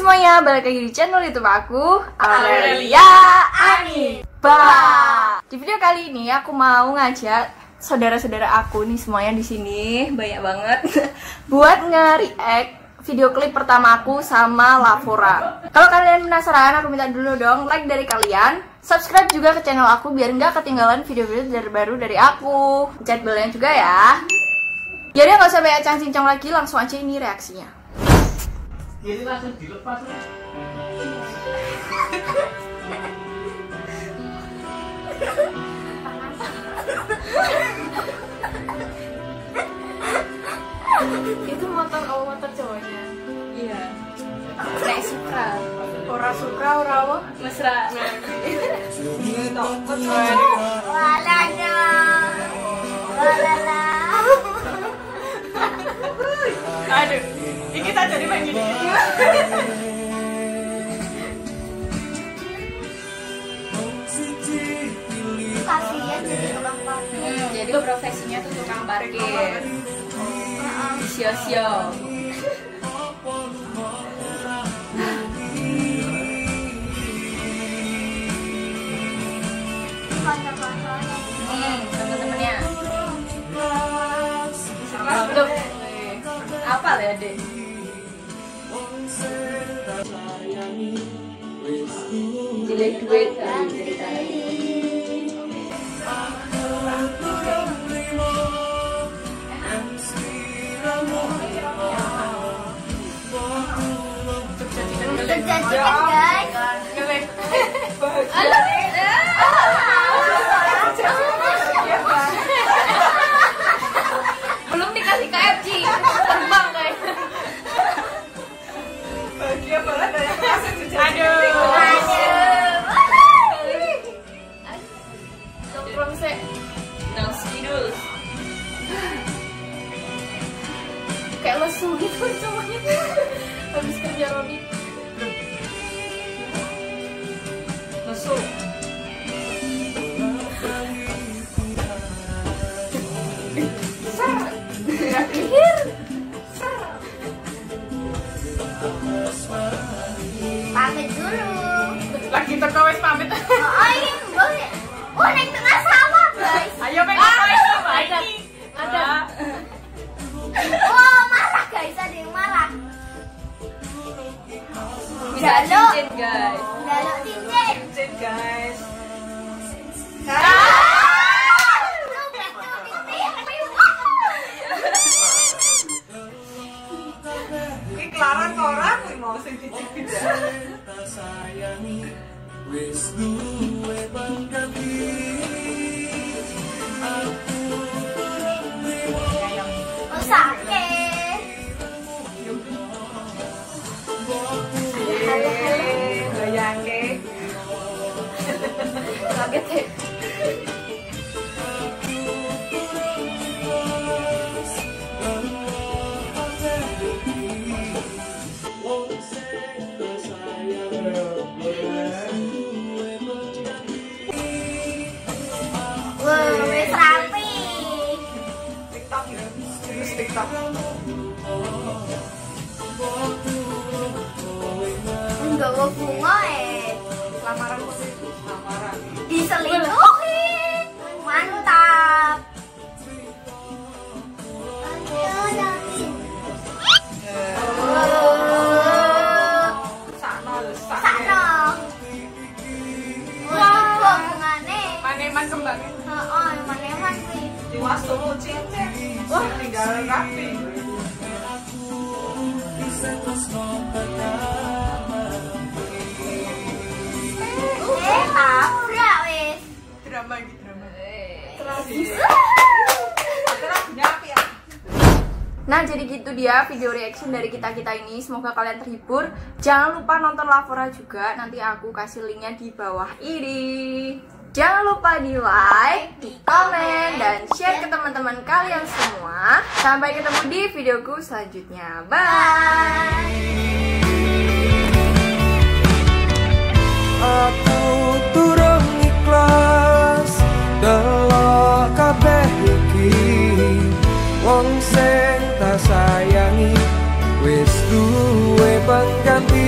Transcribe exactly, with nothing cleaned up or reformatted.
semuanya, balik lagi di channel YouTube aku, Aurelia Ani. Bah. Di video kali ini aku mau ngajak saudara-saudara aku nih semuanya di sini banyak banget buat nge-react video klip pertama aku sama Lavora. Kalau kalian penasaran, aku minta dulu dong like dari kalian, subscribe juga ke channel aku biar nggak ketinggalan video-video terbaru dari aku. Pencet belnya juga ya. Jadi nggak usah banyak cincang lagi, langsung aja ini reaksinya. Jadi langsung dilepas nih. Itu motor, oh motor cowoknya. Iya. Kayak Supra. Ora Supra, ora apa? Mesra. Walanya. Walala. Aduh, ini tak jadi main gini. Kasian jadi tukang parkir. Hmm, jadi profesinya tuh tukang parkir. Sio-sio. Hmm, temen-temennya. Belum. Apa ya, Dek? Jelek duit kan ceritanya. Terjadikan guys. Belum dikasih K F C, terbang guys. Bahagia banget ada yang kasih jejak. Aduh. Nongkrong sih. Nang skidul. Kayak lesu gitu semuanya. Habis kerja Robi. Masuk. Pamit dulu. Lagi teko wis pamit. Oh ini boleh. Oh naik tengah sawah guys. Ayo pengen main apa ada. ini? Ada. Oh marah guys, ada yang marah. Bisa cincin guys. Jaluk cincin. Cincin guys. Ini kelaran orang mau sing dicipin. Wis duwe pangganti aku Oh sakit. Bayangke. Kaget deh. Wah, wis rapi. TikTok ya. Terus TikTok. Enggak mau bunga eh. Lamaran lamaran. Diselingkuhin. Mantap. Sakno lho, Sakno. Wah, bungane. Maneman kembang. Heeh, maneman kuwi. Diwastono cincin. Wah, tinggal rapi. Eh, tabrak wis. Drama gitu drama. Tragis. Lagunya api ya. Nah jadi gitu dia video reaction dari kita-kita ini. Semoga kalian terhibur. Jangan lupa nonton Lavora juga. Nanti aku kasih linknya di bawah ini. Jangan lupa di like, di komen, dan share ke teman-teman kalian semua. Sampai ketemu di videoku selanjutnya. Bye. aku turun ikhlas delok kabeh iki wong sing tak sayangi wis duwe pengganti